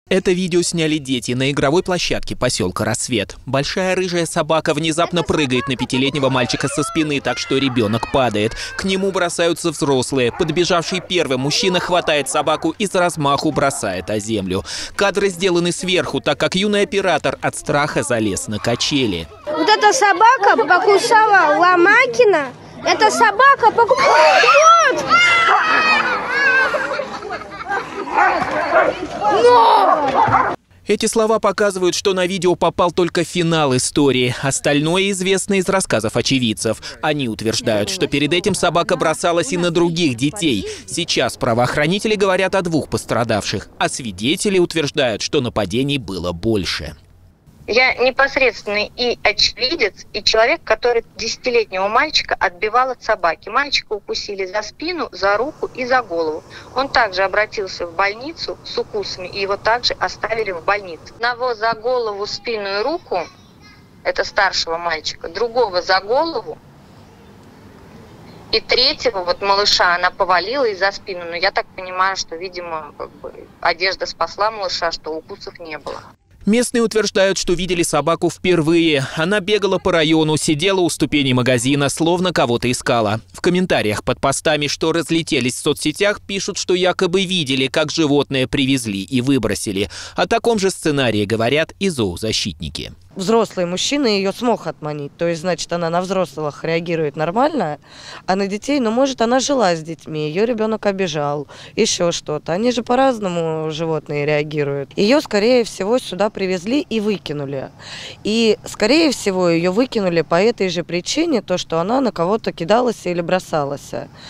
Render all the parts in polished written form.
Это видео сняли дети на игровой площадке поселка Рассвет. Большая рыжая собака внезапно прыгает на пятилетнего мальчика со спины, так что ребенок падает. К нему бросаются взрослые. Подбежавший первым мужчина хватает собаку и с размаху бросает о землю. Кадры сделаны сверху, так как юный оператор от страха залез на качели. Вот эта собака покусала Ломакина. Эта собака покусала... Вот! Эти слова показывают, что на видео попал только финал истории. Остальное известно из рассказов очевидцев. Они утверждают, что перед этим собака бросалась и на других детей. Сейчас правоохранители говорят о 2 пострадавших, а свидетели утверждают, что нападений было больше. Я непосредственный и очевидец, и человек, который 10-летнего мальчика отбивал от собаки. Мальчика укусили за спину, за руку и за голову. Он также обратился в больницу с укусами, и его также оставили в больнице. Одного за голову, спину и руку, это старшего мальчика, другого за голову, и третьего, вот малыша, она повалила и за спину. Но я так понимаю, что, видимо, одежда спасла малыша, что укусов не было. Местные утверждают, что видели собаку впервые. Она бегала по району, сидела у ступеней магазина, словно кого-то искала. В комментариях под постами, что разлетелись в соцсетях, пишут, что якобы видели, как животное привезли и выбросили. О таком же сценарии говорят и зоозащитники. Взрослый мужчина ее смог отманить, то есть, значит, она на взрослых реагирует нормально, а на детей, ну, может, она жила с детьми, ее ребенок обижал, еще что-то. Они же по-разному, животные, реагируют. Ее, скорее всего, сюда привезли и выкинули. И, скорее всего, ее выкинули по этой же причине, то, что она на кого-то кидалась или бросалась.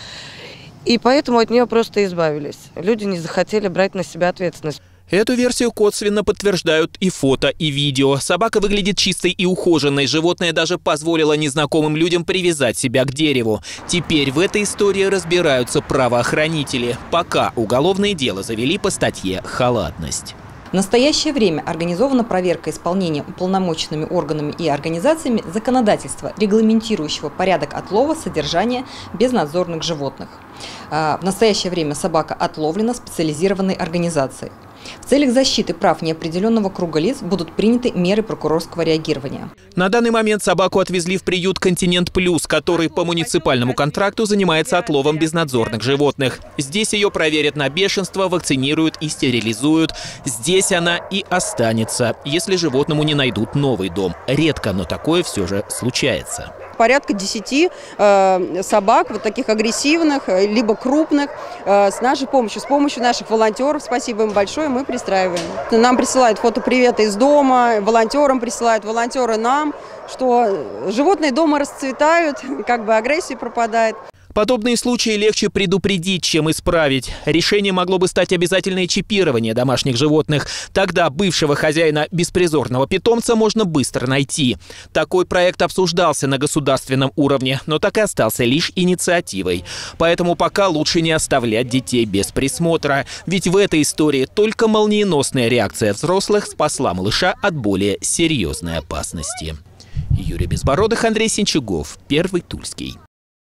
И поэтому от нее просто избавились. Люди не захотели брать на себя ответственность. Эту версию косвенно подтверждают и фото, и видео. Собака выглядит чистой и ухоженной. Животное даже позволило незнакомым людям привязать себя к дереву. Теперь в этой истории разбираются правоохранители. Пока уголовное дело завели по статье «Халатность». В настоящее время организована проверка исполнения уполномоченными органами и организациями законодательства, регламентирующего порядок отлова, содержания безнадзорных животных. В настоящее время собака отловлена специализированной организацией. В целях защиты прав неопределенного круга лиц будут приняты меры прокурорского реагирования. На данный момент собаку отвезли в приют «Континент Плюс», который по муниципальному контракту занимается отловом безнадзорных животных. Здесь ее проверят на бешенство, вакцинируют и стерилизуют. Здесь она и останется, если животному не найдут новый дом. Редко, но такое все же случается. Порядка 10 собак, вот таких агрессивных, либо крупных, с нашей помощью, с помощью наших волонтеров, спасибо им большое, мы пристраиваем. Нам присылают фотоприветы из дома, волонтерам присылают, волонтеры нам, что животные дома расцветают, как бы агрессия пропадает. Подобные случаи легче предупредить, чем исправить. Решением могло бы стать обязательное чипирование домашних животных. Тогда бывшего хозяина беспризорного питомца можно быстро найти. Такой проект обсуждался на государственном уровне, но так и остался лишь инициативой. Поэтому пока лучше не оставлять детей без присмотра. Ведь в этой истории только молниеносная реакция взрослых спасла малыша от более серьезной опасности. Юрий Безбородых, Андрей Синчугов, Первый Тульский.